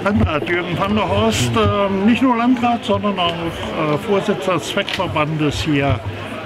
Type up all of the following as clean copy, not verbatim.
Landrat Jürgen van der Horst, nicht nur Landrat, sondern auch Vorsitzender des Zweckverbandes hier,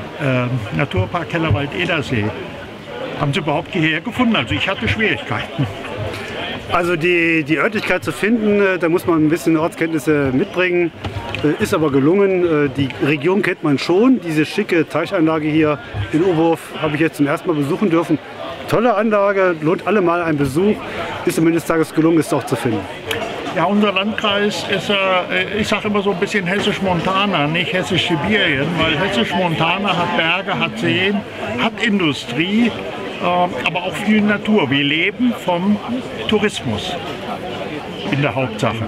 Naturpark Kellerwald-Edersee. Haben Sie überhaupt hierher gefunden? Also ich hatte Schwierigkeiten. Also die Örtlichkeit zu finden, da muss man ein bisschen Ortskenntnisse mitbringen, ist aber gelungen. Die Region kennt man schon, diese schicke Teichanlage hier in Oberhof habe ich jetzt zum ersten Mal besuchen dürfen. Tolle Anlage, lohnt allemal einen Besuch, ist am Ende des Tages gelungen, ist auch zu finden. Ja, unser Landkreis ist, ich sage immer so ein bisschen hessisch-Montana, nicht hessisch-Sibirien, weil hessisch-Montana hat Berge, hat Seen, hat Industrie, aber auch viel Natur. Wir leben vom Tourismus in der Hauptsache.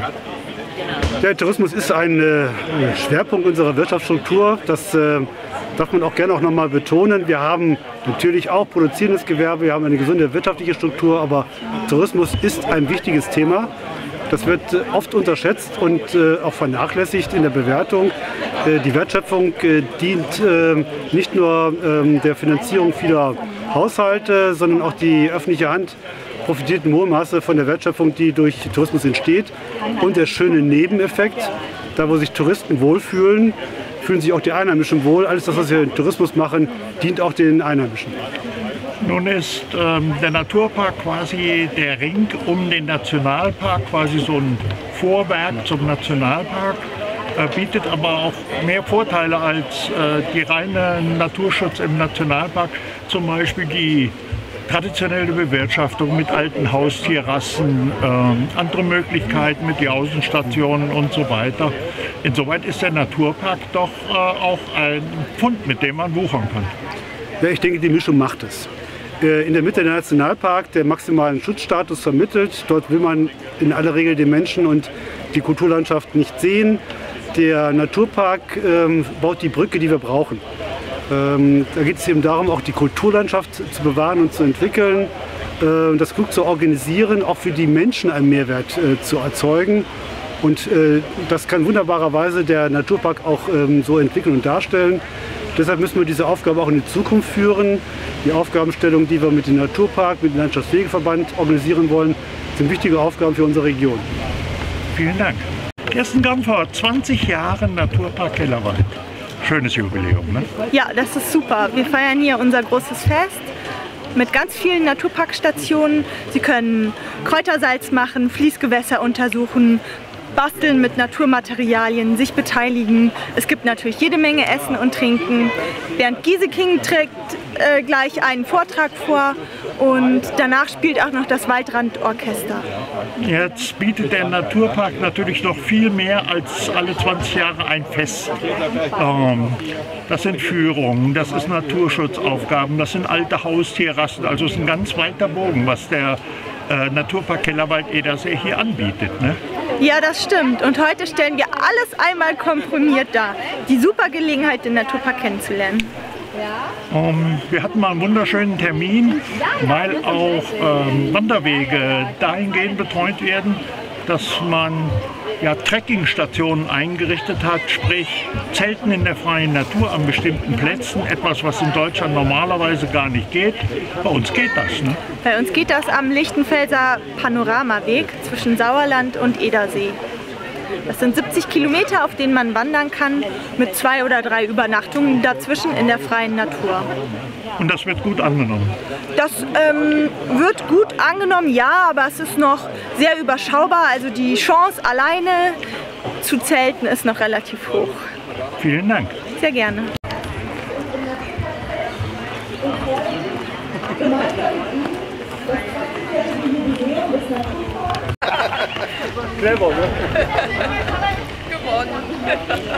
Der Tourismus ist ein Schwerpunkt unserer Wirtschaftsstruktur. Das darf man auch gerne noch mal betonen. Wir haben natürlich auch produzierendes Gewerbe, wir haben eine gesunde wirtschaftliche Struktur, aber Tourismus ist ein wichtiges Thema. Das wird oft unterschätzt und auch vernachlässigt in der Bewertung. Die Wertschöpfung dient nicht nur der Finanzierung vieler Haushalte, sondern auch die öffentliche Hand profitiert in hohem Maße von der Wertschöpfung, die durch Tourismus entsteht. Und der schöne Nebeneffekt, da wo sich Touristen wohlfühlen, fühlen sich auch die Einheimischen wohl. Alles das, was wir im Tourismus machen, dient auch den Einheimischen. Nun ist der Naturpark quasi der Ring um den Nationalpark, quasi so ein Vorwerk zum Nationalpark, bietet aber auch mehr Vorteile als die reine Naturschutz im Nationalpark, zum Beispiel die traditionelle Bewirtschaftung mit alten Haustierrassen, andere Möglichkeiten mit den Außenstationen und so weiter. Insoweit ist der Naturpark doch auch ein Pfund, mit dem man wuchern kann. Ja, ich denke, die Mischung macht es. In der Mitte der Nationalpark, der maximalen Schutzstatus vermittelt. Dort will man in aller Regel den Menschen und die Kulturlandschaft nicht sehen. Der Naturpark baut die Brücke, die wir brauchen. Da geht es eben darum, auch die Kulturlandschaft zu bewahren und zu entwickeln, das klug zu organisieren, auch für die Menschen einen Mehrwert zu erzeugen. Und das kann wunderbarerweise der Naturpark auch so entwickeln und darstellen. Deshalb müssen wir diese Aufgabe auch in die Zukunft führen. Die Aufgabenstellung, die wir mit dem Naturpark, mit dem Landschaftspflegeverband organisieren wollen, sind wichtige Aufgaben für unsere Region. Vielen Dank. Kirsten Gamfort, 20 Jahre Naturpark Kellerwald. Schönes Jubiläum, ne? Ja, das ist super. Wir feiern hier unser großes Fest mit ganz vielen Naturparkstationen. Sie können Kräutersalz machen, Fließgewässer untersuchen, basteln mit Naturmaterialien, sich beteiligen. Es gibt natürlich jede Menge Essen und Trinken. Bernd Gieseking trägt gleich einen Vortrag vor und danach spielt auch noch das Waldrandorchester. Jetzt bietet der Naturpark natürlich noch viel mehr als alle 20 Jahre ein Fest. Das sind Führungen, das ist Naturschutzaufgaben, das sind alte Haustierrassen. Also es ist ein ganz weiter Bogen, was der Naturpark Kellerwald-Edersee hier anbietet, ne? Ja, das stimmt. Und heute stellen wir alles einmal komprimiert dar. Die super Gelegenheit, den Naturpark kennenzulernen. Wir hatten mal einen wunderschönen Termin, weil auch Wanderwege dahingehend betreut werden, dass man ja, Trekkingstationen eingerichtet hat, sprich Zelten in der freien Natur an bestimmten Plätzen, etwas, was in Deutschland normalerweise gar nicht geht. Bei uns geht das, ne? Bei uns geht das am Lichtenfelser Panoramaweg zwischen Sauerland und Edersee. Das sind 70 Kilometer, auf denen man wandern kann, mit 2 oder 3 Übernachtungen dazwischen in der freien Natur. Und das wird gut angenommen? Das wird gut angenommen, ja, aber es ist noch sehr überschaubar. Also die Chance, alleine zu zelten, ist noch relativ hoch. Vielen Dank. Sehr gerne. Clever, ne? Gewonnen.